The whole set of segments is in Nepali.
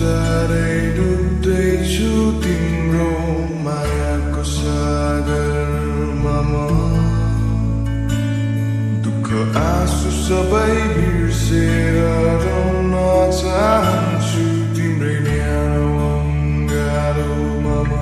बिस्तारै डुब्दैछु तिम्रो मायाको सागरमा म दुःख आँसु सबै बिर्सेर रुन चाहन्छु तिम्रै न्यानो अङ्गालोमा म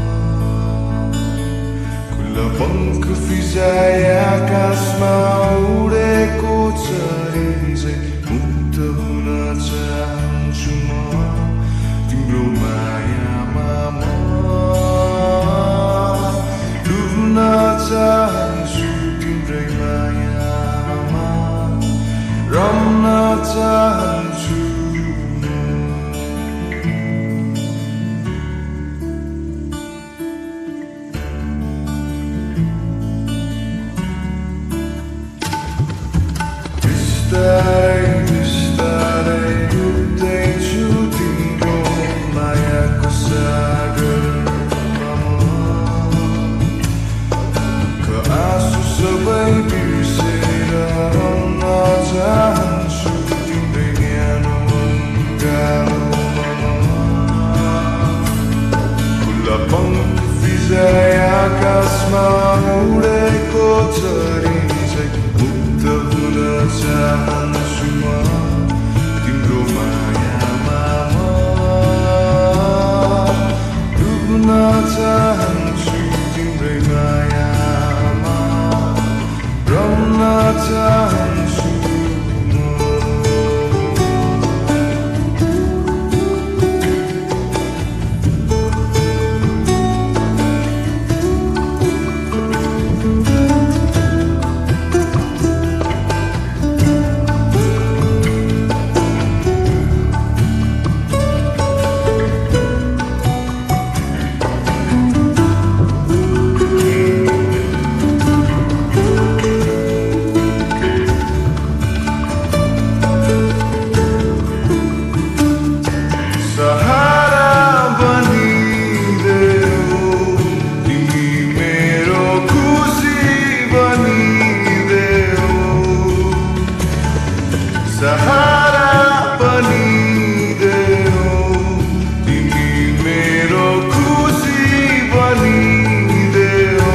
खुल्ला पङ्ख फिजाए आकाशमा उडेको चरी झै मुक्त हुन चाहन्छु म तिम्रो मायामा म डुब्न चाहन्छु तिम्रै मायामा रम्न चाहन्छु बिस्तारै बिस्तारै डुब्दैछु तिम्रो मायाको सागरमा म दुःख आँसु सबै बिर्सेर रुन चाहन्छु तिम्रै न्यानो अङ्गालोमा खुल्ला पङ्ख फिजाए आकाशमा उडेको चरी झै मुक्त हुन चाहन्छु म तिम्रो मायामा म डुब्न चाहन्छु तिम्रै मायामा रम्न चाहन्छु सहारा बनिदेऊ तिमी मेरो खुसी बनिदेऊ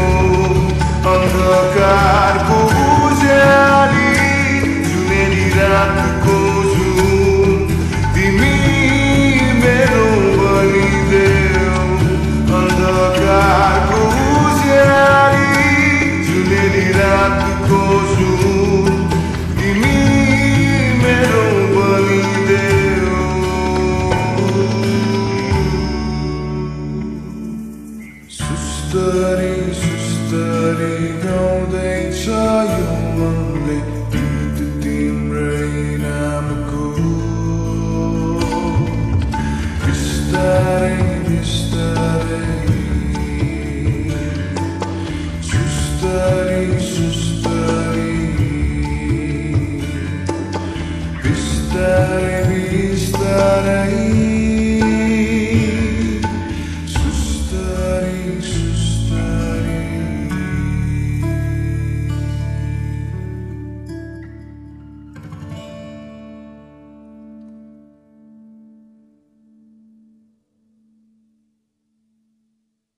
अन्धकारको उज्याली जुनेली रातको जुन तिमी मेरो बनिदेऊ अन्धकारको उज्याली जुनेली रातको जुन तिमी मेरो बनिदेऊ सुस्तरी सुस्तरी गाउँदैछ यो मनले